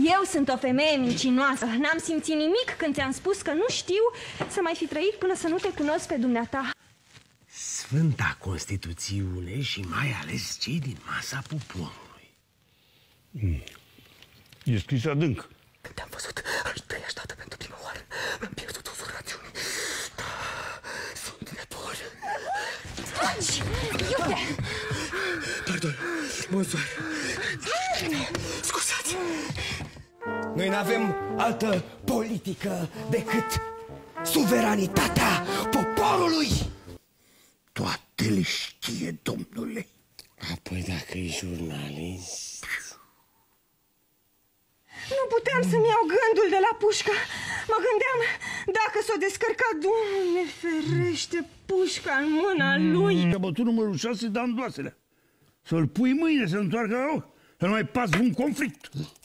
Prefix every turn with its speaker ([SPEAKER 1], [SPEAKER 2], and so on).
[SPEAKER 1] Eu sunt o femeie mincinoasă. N-am simțit nimic când ți-am spus că nu știu să mai fi trăit până să nu te cunosc pe dumneata.
[SPEAKER 2] Sfânta Constituțiune și mai ales cei din masa poporului.
[SPEAKER 3] E scris adânc.
[SPEAKER 4] Când te-am văzut, aș trăi aștată pentru prima oară. Mi-am pierdut o rațiune. Da, sunt nebun.
[SPEAKER 1] Iute!
[SPEAKER 4] Pardon, bonsoir. Scuzați. Noi n-avem altă politică decât suveranitatea poporului.
[SPEAKER 2] Toate le știe, domnule.
[SPEAKER 5] Apoi dacă e jurnalist...
[SPEAKER 1] Nu puteam să-mi iau gândul de la pușcă. Mă gândeam, dacă s-o descărca, Doamne ferește, pușca în mâna lui.
[SPEAKER 3] Că bătut numărul 6, Dan Doasele. Să-l pui mâine, să întoarcă la loc. Să nu mai pas un conflict.